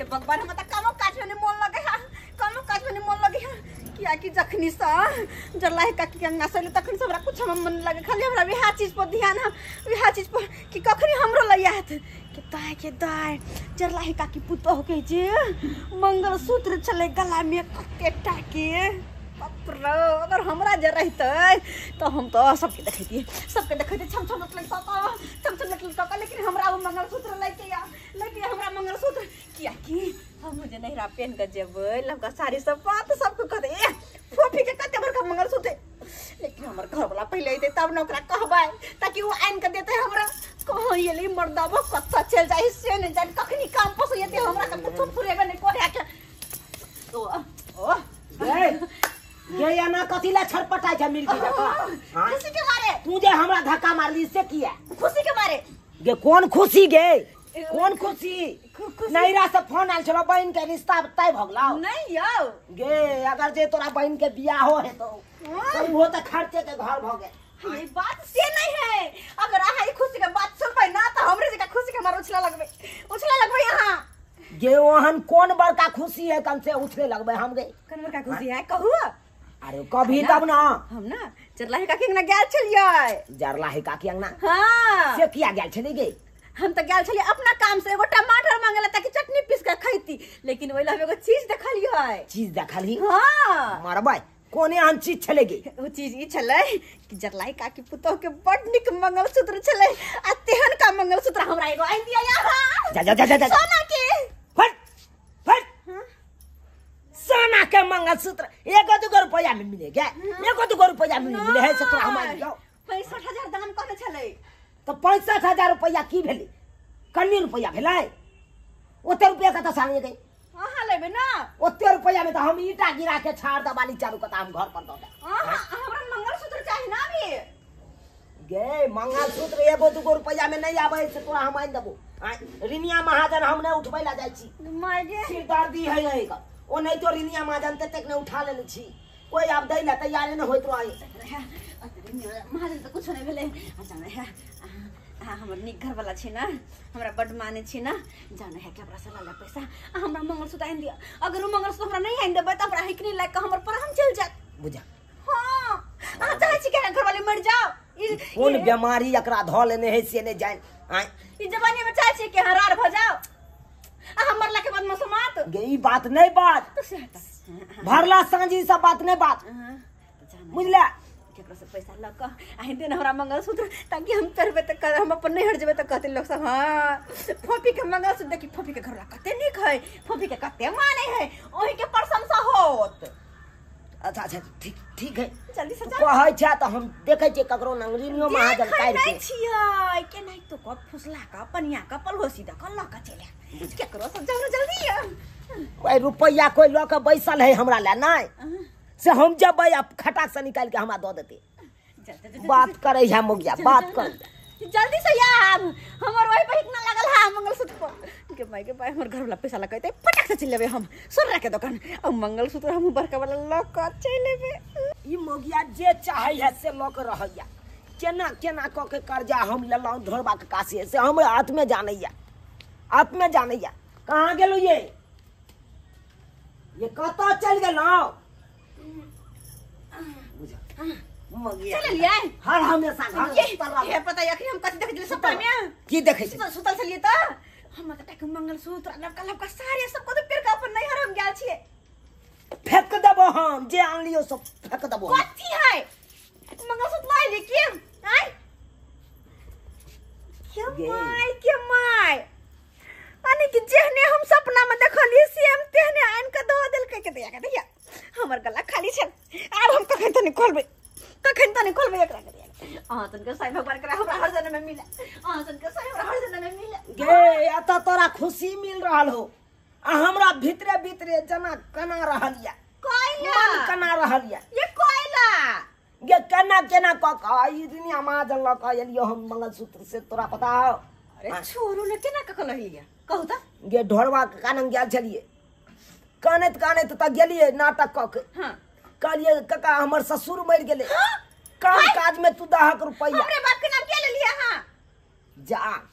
हे भगवान हम त कामो काज में मन लगे है कामो काज में मन लगे है किया कि जखनी सा जल्ला का कि अंगा से तखन से हमरा कुछ हम मन लगे खाली हमरा बिहा चीज पर ध्यान है बिहा चीज पर कि कखनी हमरो लइया है के दाय जल्ला का कि पुतो के जे मंगल सूत्र चले गला में कते टाके अगर हमरा जे रहते तो हम तो सबके देखैती छम छम लगता लेकिन हमरा वो मंगलसूत्र लेके हमरा मंगलसूत्र किया कि हम मुझे नहीं रा पहन के जेबै लमका साड़ी सब बात सबको कह दे फोफी के कते बड़का मंगलसूत्र लेकिन हमर घर वाला पहले आइते तब न ओकरा कहबै ताकि वो आइन के देते हमरा कहां ये ले मर्दावा कत्ता चल जाई से न जान कखनी काम पसयते हमरा त कुछ फुरेबे नहीं करे के ओ ये ना कथिला छटपटाई छ मिल के देखा हां खुशी के मारे तू जे हमरा धक्का मारली से किया खुशी के मारे गे कौन खुशी गे कौन खुशी नैरा से फोन आल छलो बहन के रिश्ता तय भगला नहीं यो गे अगर जे तोरा बहन के बियाह हो है तो वो तो खर्चे के घर भ गए ये बात से नहीं है अगर आहा खुशी के बात सुनबै ना तो हमरे जका खुशी के मार उछला लगबै यहां गे ओहन कौन बड़का खुशी है कम से उछले लगबै हम गे कौन बड़का खुशी है कहू अरे कभी तब ना हम ना चरलाही काकी अंगना गेल छलियै जरलाही काकी अंगना हां से किया गेल छली गे हम तो गेल छलियै अपना काम से एगो टमाटर मांगला ताकि चटनी पीस के खैती लेकिन ओइला हम एगो चीज देखलियै चीज देखली हां मारबै कोने आन चीज छले गे वो चीज ई छलै कि जरलाही काकी पुतो के बड निक मंगलसूत्र छलै आ तेहन का मंगलसूत्र हमरा एगो आइन दिया यहां जा सोना के फट सोना के मंगलसूत्र 1-2 रुपया में मिले क्या 1-2 रुपया में मिले है से तोरा हमार जाओ 65,000 दाम कहने छलै तो 65,000 रुपया की भेले कन्नी रुपया भेलै ओते रुपया का तो सामने गई अहाँ लेबे ना ओते रुपया में तो हम ईटा गिरा के छाड़ दबाली चारू कता हम घर पर दो हमरा मंगलसूत्र चाहिए ना भी गे मंगलसूत्र 1-2 रुपया में नहीं आबै से तोरा हम आइन देबो रिनिया महाजन हम नहीं उठबै ला जाय छी मागे सिर दर्दी है यही का ओ नहीं तो रिनिया महाजन तक ने उठा लेले छी कोई आप दै ला तैयार नहीं होइत रहे महाजन तो कुछ नहीं भेले जाने है हमर निक घर वाला छै ना हमरा बड माने छै ना जाने है केकरा से लाला पैसा हमरा मंगलसूत्र आइन दिया अगर वो मंगलसूत्र हमरा नहीं आइन देबै त हमरा हिकनी लाग के हमर प्राण चल जात बुझा हां आ चाहे छी के घर वाले मर जाओ कौन बीमारी एकरा ध लेने है से ने जान ई जवानी में चाहे छी के हरार भ जाओ आ हमर ला के बाद में समात गे ई बात नहीं बात भरला सांझी सब बात नहीं बात बुझला केकरा से पैसा ल क आइन देन हमरा मंगलसूत्र ताकि हम करबे त हम अपन नहीं हट जेबे त कहते लोग सब हां फोफी के मंगलसूत्र देखि फोफी के घर ला कते निक है फोफी के कते माने है ओही के प्रशंसा होत अच्छा ठीक है जल्दी से कहै छ त हम देखे छी ककरो नंगरीनियो महाजन काट के नहीं छियै के नहीं तो क फुसला का पनिया का पलहोसी द क ल क चले केकरो से जाओ जल्दी कोई रुपया कोई ल के बैसल है हमरा ला नहीं से हम जब खटाक से निकाल के हमरा दो देते बात करे है मुगिया बात कर जल्दी से यार हमर वही पे इतना लगल है मंगलसूत्र पर के भाई हमर घर वाला पैसा लगाते फटाक से चल लेबे हम सोना के दुकान अब मंगलसूत्र हम बड़का वाला लक चल लेबे ई मुगिया जे चाहे है से लक रहैया केना क के कर्जा हम लेलौ धोरबा के कासे से हम हाथ में जानैया कहां गेलौ ये कत चल गेलौ बुझा चल लिया हर हमेशा ये पता है कि हम कथि देख ले सपना में की देखे छी सुतल छलिए त हम त टक मंगलसूत्र लबका सारे सब को तो पेड़ का अपन नहीं हरम गेल छिए फेंक देबो हम जे आन लियो सब फेंक देबो कथि है मंगलसूत्र लाई ले के आई के माय अने कि जेहने हम सपना में देखलिए सेम तेहने आन के दो दिल के देखिया हमर गला खाली छ आब हम कखन त निकलबे एकरा के तन के साईं भगवान करे हमरा हर जन्म में मिले तन के साईं हमरा हर जन्म में मिले गे आता तोरा खुशी मिल रहल हो आ हमरा भीतरे जना कना रहलिया कोइला मन कना रहलिया ये कोइला गे केना क ई दुनिया में जल्ला क एलियो हम मंगलसूत्र से तोरा पता हो अरे छोरू ने केना क कहलिया कहू त गे ढोरवा के कानन गेल छलिए कानत त गेलिए नाटक क के हां कहलिए कका हमर ससुर मर गेले काम काज में तू 10 रुपया हमरे बाप के नाम के ले लिया हां जा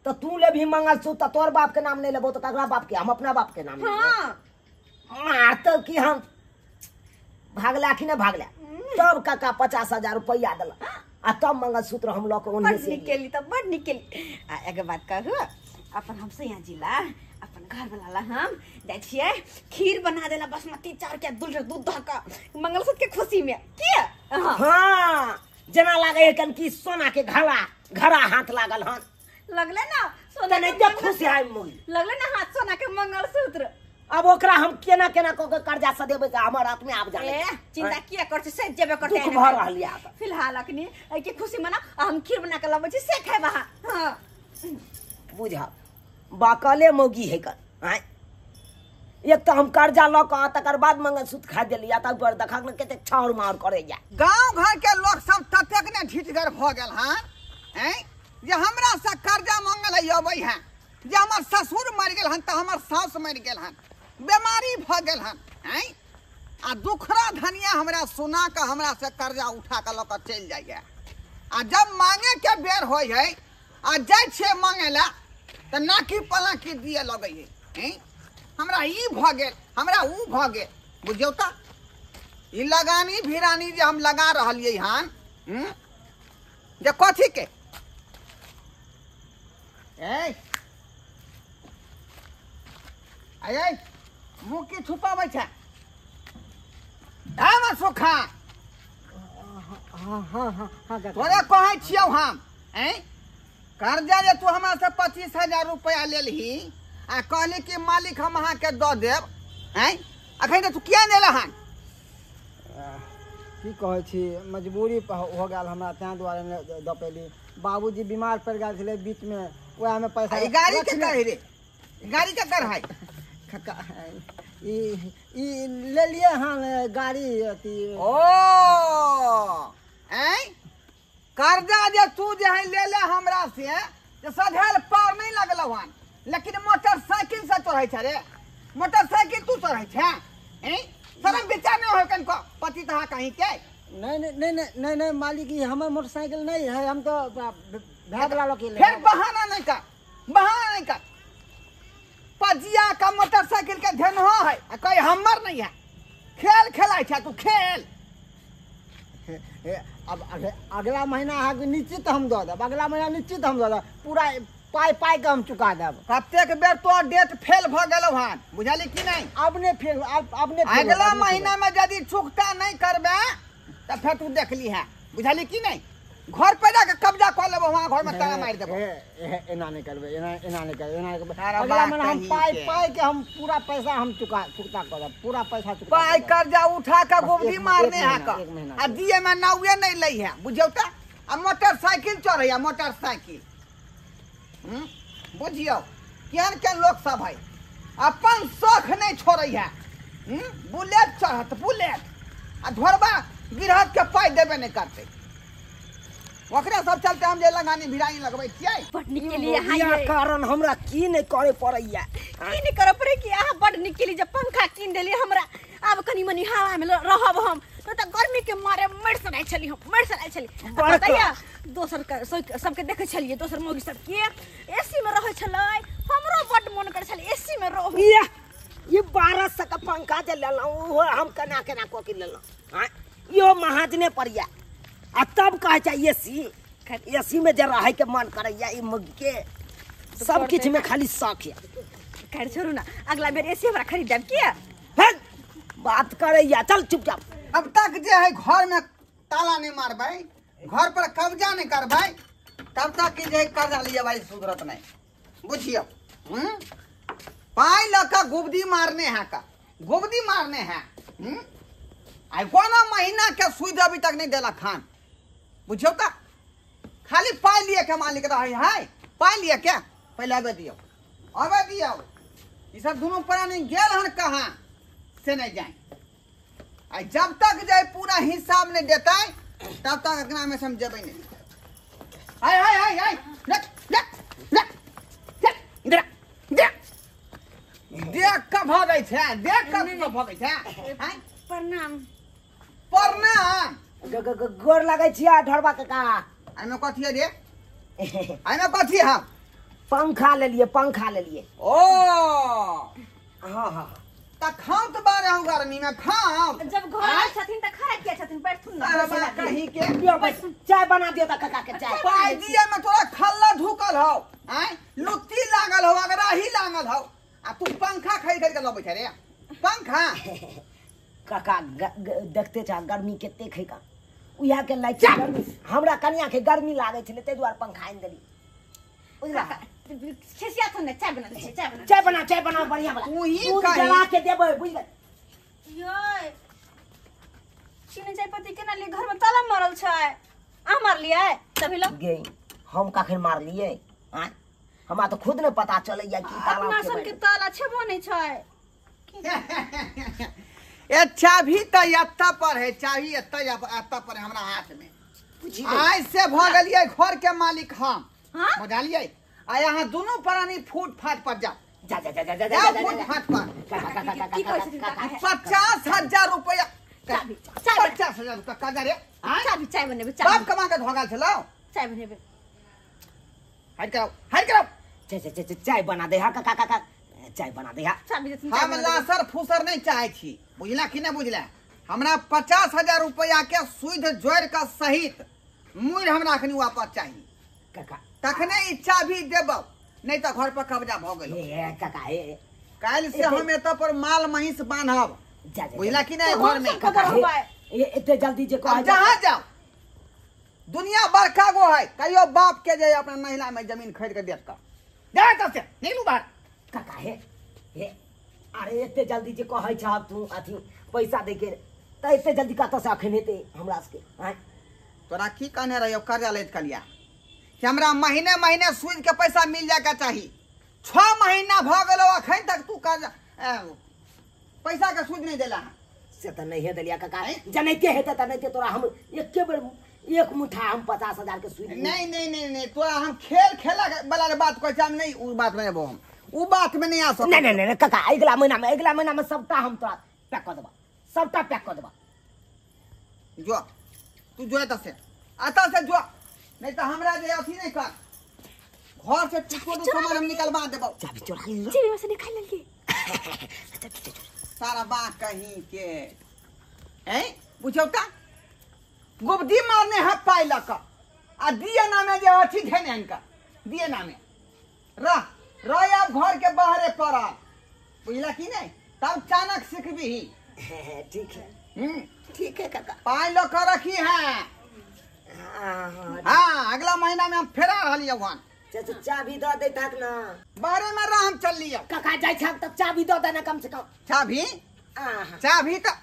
तो तू ले भी मंगलसूत्र, तोर बाप के नाम नहीं लेबो तो ककरा बाप के? हम अपना बाप के नाम हाँ तो कि हम भागला कि ना भागला? तब काका 50,000 रुपया दिला आ तब मंगलसूत्र हम लोग उन्हीं से निकली तब बड़ निकली। एक बात कहू, अपन हमसे यहाँ जिला अपन घर वाला हम जाय छियै खीर बना देला बासमती चावल के दूध का मंगलसूत्र के खुशी में क्या? हाँ जना लागे कन की सोना के घड़ा हाथ लागल हन लगले ना सोना के खुशी है मुगी लगले ना हाथ सोना के मंगलसूत्र। अब ओकरा हम केना केना क के कर्जा से देबे त हमर हाथ में आप जाने चिंता किया करछ से जेबे करते दुख भर रहलिया फिलहाल अखनी ए के खुशी मना हम खीर बना के लाबै छी से खाइबा। हां बुझा बाकले मोगी है कर हैं एक तो हम कर्जा ल क तकर बाद मंगलसूत्र खा देलिया त ऊपर देखा न केते छाउर मार करे जा। गांव घर के लोग सब ततेक ने ढिठगर भ गेल हन हैं जे हमरा से कर्जा मांगल अबै हैं जे हमर ससुर मर गेल हन त हमर सास मर गेल हन बीमारी भ गेल हन हैं आ दुखरा धनिया हमरा सुना के हमरा से कर्जा उठा के ल क चल जाइए आ जब मांगे के बेर होय है आ जाय छे मांगे ला त नाकी पलाकी दिए लगे है हैं हमरा ई भ गेल हमरा ऊ भ गेल बुझियो त ई लगानी भिरानी जे हम लगा रहलिए हन जे कथी के ए आय मुंह की छुपाबै छै हम सुखा हां तोरे कहै छियौ हम हैं कर्जा जे तू हमरा से 25,000 रुपया लेलही आ कहली कि मालिक हम अहाँ के दऽ देब हैं अखन तू किया नहि लहन की कहै छी मजबूरी हो गेल हमरा तैं दुआरे दऽ पेली। बाबूजी बीमार पड़ि गेल छलै बीच में ओहा में पैसा ई गाड़ी के कर रे गाड़ी के कर है ई ले लिए हम गाड़ी अथी ओ हैं कर्जा जे तू जे है ले ले हमरा से जे सधेल पार नहीं लगलौ हन लेकिन मोटरसाइकिल से चढ़ै छै रे मोटरसाइकिल तू चढ़ै छै हैं शरम विचार नहीं हो कनको पति तहा कहीं के नहीं मालिक ये हमर मोटरसाइकिल नहीं है हम तो भाग वाला के फिर बहाना नहीं कर पजिया का मोटरसाइकिल के धन हो है कोई हमर नहीं है खेल खेलाय छै तू खेल अब अगला महीना अहाँ निश्चित हम दऽ देब अगला महीना निश्चित हम दऽ देब पूरा पाई के हम चुका देब। कतेक बेर तो डेट फेल भ गेलौ हन बुझली कि नहीं अपने फेल अगला महीना में यदि चुकता नहीं करबे त फिर तू देख ली है बुझली कि नहीं घर पे जाके कब्जा कर लेबो वहां घर में ताला मार देबो एना नहीं करबे अगला महीना हम पाई के हम पूरा पैसा हम चुकता करब पूरा पैसा चुका पाई कर्जा उठा के गोबरी मारने है का आ दिए में नाउए नहीं लई है बुझियो त आ मोटरसाइकिल चढ़ैया मोटरसाइकिल बुझियो केहन के लोग सब है अपन शौक नहीं छोड़ै है बुलेट चढ़त बुलेट आ धोरबा गिरहत के पाई देबे नहीं करते ओकरा सब चलते हम जे लगानी भिड़ाई लगबै छियै बड़ निकली यहाँ कारण हमरा की नहीं करे पड़ैया की नहीं करे पड़े कि यहाँ बड़ निकली जब पंखा कीन देली हमरा अब कनी मनी हवा में रहब हम तो गर्मी के मारे मर सड़ाई छली हम मर सड़ाई छली बताइया दोसर सबके देखे छलिए दोसर मौगी सबके एसी में रहे छलै हमरो बड़ मन करे छलै एसी में रहू ये 1200 का पंखा जे लेलौ वो हम केना केना को के लेलौ हां यो महाजने पड़िया आ तब कहे चाहिए एसी में जे रहे के मन करैया ई मुर्गी के सब किछ में खाली शौक है कर छोड़ू ना अगला बेर एसी हमरा खरीद देब के बात करैया चल चुपचाप अब तक जे है घर में ताला नहीं मारबै घर पर कब्जा नहीं करबै तब तक कि जे कर्जा लिए भाई सुधरत नहीं बुझियो पाई लका गुबदी मारने है का गुबदी मारने है आई कोनो महीना के सूद अभी तक नहीं देला खान बुझियो त खाली पाई लिए के मालिक रहे है पाई लिए के पहले आबे दियो ई सब दोनों प्राणी गेल हन कहां से नहीं जाए आई जब तक जाए पूरा हिसाब नहीं देता तब तक अगना में समझेबे नहीं हाय हाय हाय हाय देख का भागै छै देख का भागै छै हाय प्रणाम प्रणाम गोर लागै छिया ढोरबा काका आई में कथि रे आई में कथि हम पंखा ले लिए ओ हाँ हाँ त खाओ तो बारे हम गर्मी में खाओ जब घर आए छथिन त खा किया छथिन बैठथुन ना अरे बा कहीं के दियो बस चाय बना दियो ता काका के चाय पाई दिए में तोरा खल्ला ढुकल हो हैं लुत्ती लागल हो अगराही लागल हो आ तू पंखा खरीद के लबे रे पंखा काका देखते छा गर्मी केते खै का उहा के लाइट गर्मी हमरा कन्या के गर्मी लागे छले तै द्वार पंखा आइन देली बुझला छेसिया थन चाय बना दे चाय बना बढ़िया वाला तू ही दूध कहीं जला के देबे बुझ गए योय चीनी चाय पत्ती केना ले घर में ताला मारल छै आ मार लिया तभी लोग गे हम काखन मार लिए आ हमरा तो खुद ने पता चले या की ताला अपना सन के ताला छेबो नहीं छै ए चाभी त यत्ता पर है चाभी यत्ता पर है हमरा हाथ में आज से भ गेलिए घर के मालिक हम हां बुझलिए आ यहाँ दोनों प्राणी फूट फाट पर जा जा फूट फाट पर की कहै छथिन काका 50,000 रुपया चाबी 50,000 रुपया काजा रे चाबी चाय बनेबे बाप चाय कमा के धोगाल छलो चाय बनेबे हट करो चाय बना दे हा काका चाय बना दे हा चाबी देथिन हम लासर फूसर नहीं चाहे छी बुझला कि नहीं बुझला हमरा 50,000 रुपया के सुध जोड़ का सहित मूर हमरा अखनी वापस चाहिए काका तखने ई चाभी देबो नहीं तो घर पर कब्जा भ गेल ए काका ए काल से हम एत पर माल महिष बांधब जा बुझला कि नहीं घर में खबर होबे ये इतने जल्दी जे कह जहाँ जाओ दुनिया बड़का गो है कहियो बाप के जे अपना महिला में जमीन खरीद के देत का जा तब से निकलू बाहर काका हे अरे इतने जल्दी जे कहै छ तू अथी पैसा दे के त इतने जल्दी कत से अखन हेते हमरा के हैं तोरा की कहने रहियो कर्जा लेत कलिया कि हमरा महीने महीने सूद के पैसा मिल जाएगा चाहिए 6 महीना भ गेलो अखन तक तू कर्जा पैसा के सूद नहीं देला से त नहीं हे दलिया काका जनैते हेते त नहीं तोरा हम एके बेर एक मुठा हम 50,000 के सूद नहीं तोरा हम खेल खेला वाला रे बात कहै हम नहीं उ बात में हम उ बात में नहीं आ सक नहीं काका अगला महीना में सबटा हम तोरा पैक कर देबा सबटा पैक कर देबा जो तू जो से आता से जो नहीं तो हमरा जे अथी नहीं कर घर से टिको तो सामान हम निकलवा देबो चाबी चोरा ले चाबी में से निकाल लेलिए सारा बात कहीं के हैं बुझौ ता गुबदी मारने है पाई लक आ दिए नामे जे अथी धेने इनका दिए नामे रह अब घर के बाहरे पड़ा बुझला कि नहीं तब चाणक सीखबी ठीक है काका पाई लक रखी है हाँ अगला महीना में हम फेरा रही वहां चाबी दो दे तक ना बारे में रह हम चल लिया काका जाय छ तब चाबी दो देना कम से कम चाबी तो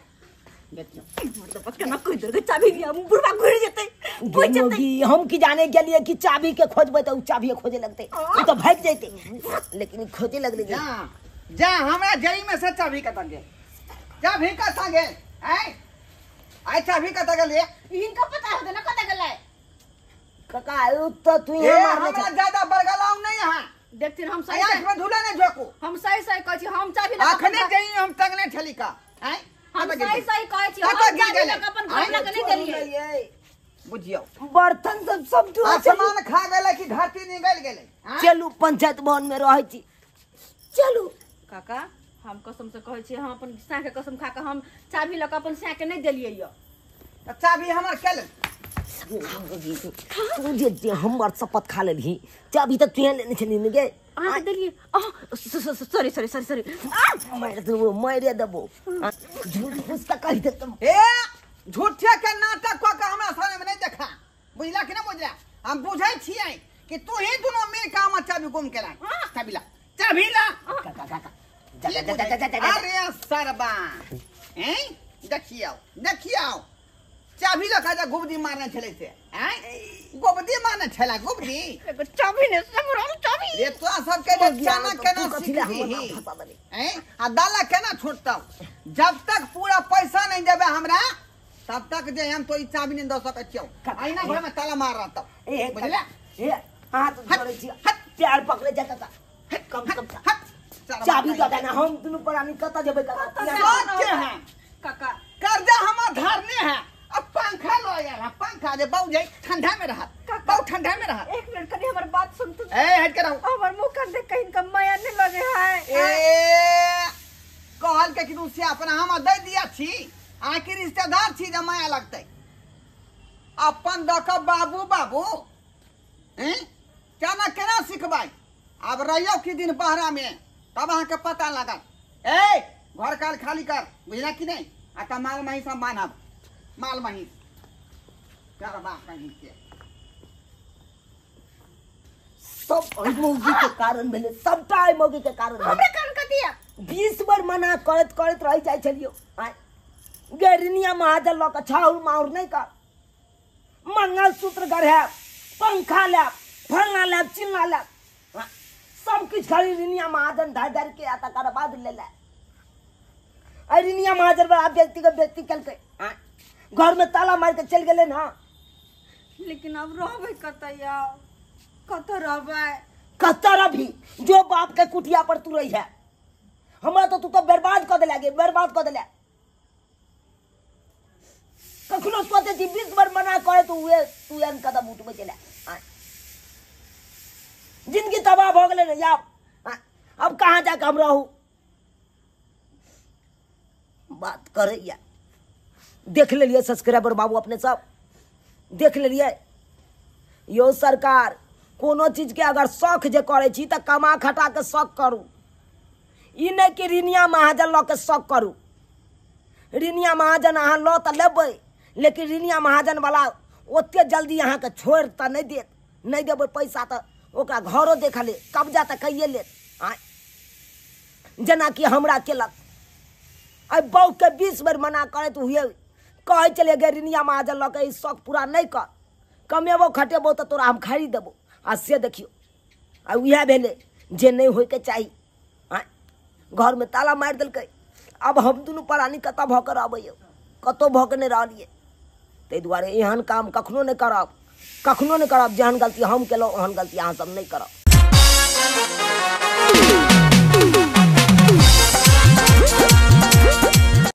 केना कोई दर चाबी लिया बुढ़वा घुर जेतै हम की जाने के लिए कि चाबी के खोजबे तो चाबी खोजे लगते तो भाग जैते लेकिन खोजे लगले जा हमरा जई में से चाबी कत गेल चाबी कत गेल आई चाबी कत गेल इनका पता होते ना कत गेलै काका तो तू हमरा ज्यादा बरगलाऊ नहीं है देखथिन हम सही आंख में धुला नहीं झोकू हम सही कहै छी हम चाबी अखने जई हम तंगने ठेली का हम सही कहै छी हम चाबी लग अपन घर लग नहीं देलिए बुझियो बर्तन सब तू आसमान खा गेले कि धरती निकल गेले चलू पंचायत भवन में रहै छी चलू काका हम कसम से कहै छी हम अपन साँ के कसम खा के हम चाबी लग अपन साँ के नहीं देलिए य चाबी हमर केल जे हमर शपथ खा लेली चाबी तो तू लेने छली ने गे आ देलिए सॉरी मारे देबो झूठ फूस का कहि दे तुम ए झूठे के नाटक को के हमरा सामने में नहीं देखा बुझला कि ना बुझला हम बुझै छियै कि तू ही दोनों मिल के हम चाबी गुम केला चाबी ला काका अरे सरबा हैं देखियो चाबी लगा जा गुबदी मारने छले से हैं गुबदी मारने छला गुबदी एगो चाबी ने समरल चाबी ये तो सब के जाना केना सीखी हैं आ दाला केना छोड़ता जब तक पूरा पैसा नहीं देबे हमरा तब तक जे हम तो ई चाबी नहीं दे सकै छियो आईना घर में ताला मार रहता बुझला ए हाथ जोड़े छी प्यार पकड़े जा काका कम चाबी दो देना हम दुनु प्राणी कत जेबे काका के हैं काका कर्जा हम धारने हैं अब पंखा लो यार पंखा जे बहु जाई ठंडा में रहा बहुत ठंडा में रहा। एक मिनट कनी हमर बात सुन तू। ए हट के रहो हमर मुंह कर दे कहीं का माया नहीं लगे है। ए कहल के कि तू से अपना हम दे दिया छी आखिर रिश्तेदार छी जे माया लगतै अपन दक बाबू बाबू हैं केना केना सिखबाई अब रहियो की दिन बहरा में तब अहाँ के पता लगा। ए घर काल खाली कर बुझना कि नहीं आ माल महिष हम मानब माल महिष करबा कहीं के सब मौगी के कारण भेले सबटा मौगी के कारण हमरे कान का दिया 20 बार मना करत करत रह जाय छलियो गैरनिया महाजन लोग छाउर माउर नहीं कर मंगलसूत्र गढ़े पंखा ले फलना ले चिन्ना ले सब कुछ खाली रिनिया महाजन धार धार के आता कर बाद ले ले रिनिया महाजन बड़ा व्यक्ति के व्यक्ति कल के घर में ताला मार के चल गए ना। लेकिन अब रहबे कतैया कत रहबे कतर भी जो बाप के कुटिया पर तू रही है हमरा तो तू तो बर्बाद कर दे बर्बाद कर दे कखनो सोचे थी 20 बार मना करे तो तू एन कदम उठबे चले जिंदगी तबाह हो गए ना यार अब कहाँ जाके हम रहू बात करे या देख ले लिए सब्सक्राइबर बाबू अपने सब देख ले लिए यो सरकार कोनो चीज के अगर शौक जे करे छी त कमा खटा के शौक करू ई नहीं कि रिनिया महाजन लो के शौक करू रिनिया महाजन अहाँ लो त लेबै लेकिन रिनिया महाजन वाला ओते जल्दी अहाँ के छोड़ त नहीं देत नहीं देबै पैसा त ओकरा घरो देख ले कब्जा त कइए ले जना कि हमरा केलक आई बहु के 20 बार मना करे तो हुए कहे चले गए रिनिया महाजन लो के शौक पूरा नहीं कर कमेबो खटेबो त तोरा हम खरीद देबो आ से देखियो आ उहे भेले जे नहीं होय के चाहिए घर में ताला मार दिलकै अब हम दुनू प्राणी कतऽ भऽ कर अबैयो कतौ भऽ के नहीं रहलिए ताहि दुआरे एहन काम कखनो नहीं करब जेहन गलती हम केलहुँ ओहन गलती अहाँ सब नहीं करब।